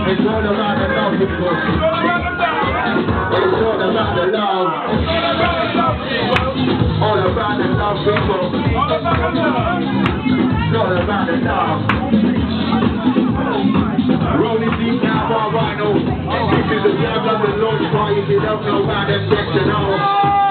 It's all about the love, people. It's all about the love. All about the love, people. It's all about the love. Rolling deep now, our vinyl. This is the vlog of the launch party. If you don't know about them, get to know.